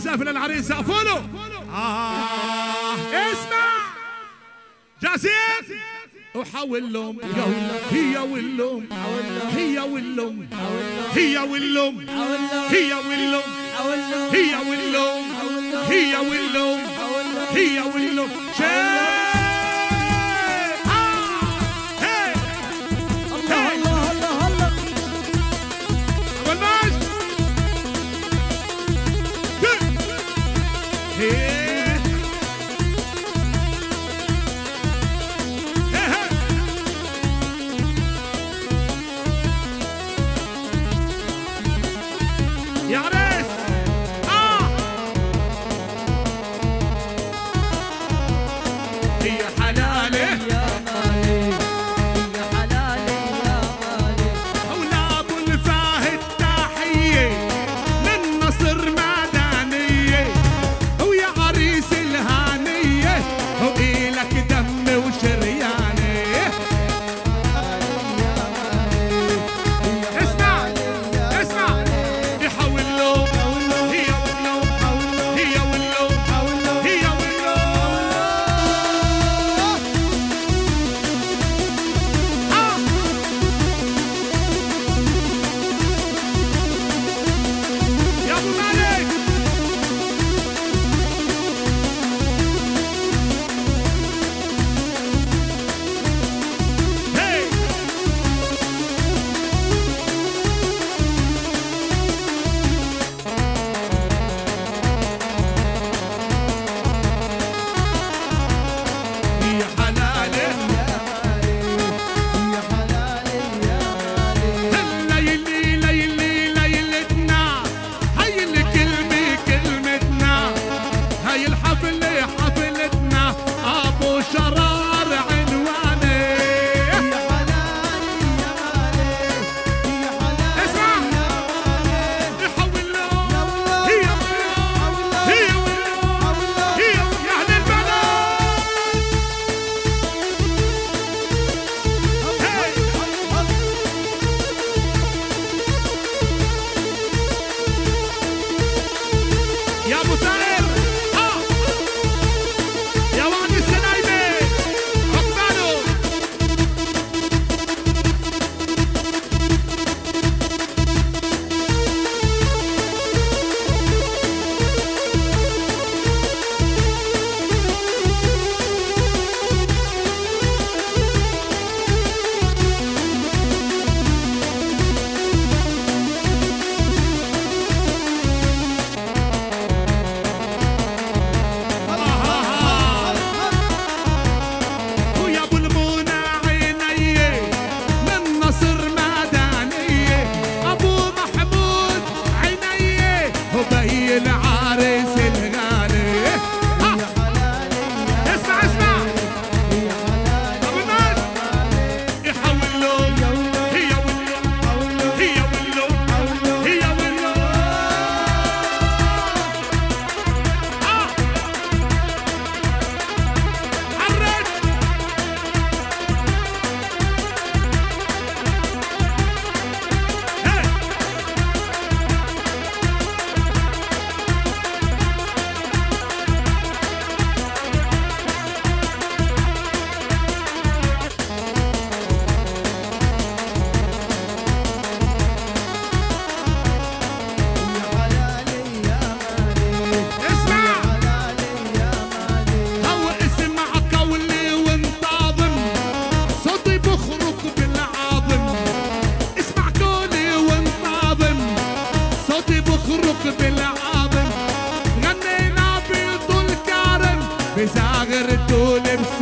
والسقف للعريس سقفوا له. اسمع جاهزين؟ وحول لهم هي واللوم هي واللوم هي واللوم هي واللوم هي واللوم هي واللوم هي واللوم يا عريس هي حلالي يا مالي هي حلالي يا مالي أولى أبو الفاهد تحية من نصر مدنية ويا عريس الهانية وإلك دم وشريانة. اسمع اسمع يحول لهم هي واللوم هي واللوم هي واللوم يا أبو مالك هي هي حلالي هي حلالي يا مالي ليلي ليلي ليلتنا هاي الكلمة كلمتنا هاي الحفلة حفلتنا أبو شرار عنواني. هي حلالي يا مالي هي حلالي اسمع يحول لهم هي واللوم هي واللوم هي يا أهل البلد يا أبو طاهر يا وعد السنايبة عقباله ويا ابو المنى عينيه من نصر مدنيه ابو محمود عينيه وبي العريس الغالي. هي حلالي اسمع اسمع هي حلالي ابو الناس يحول لهم هي واللوم هي واللوم هي واللوم حرك هي حلالي يا مالي اسمع حلالي يا مالي هو اسمع قولي وانتظم صوتي بخرج بالعظم. اسمع قولي وانتظم صوتي بخرج بالعظم. غنينا بطول كرم بزاغر طول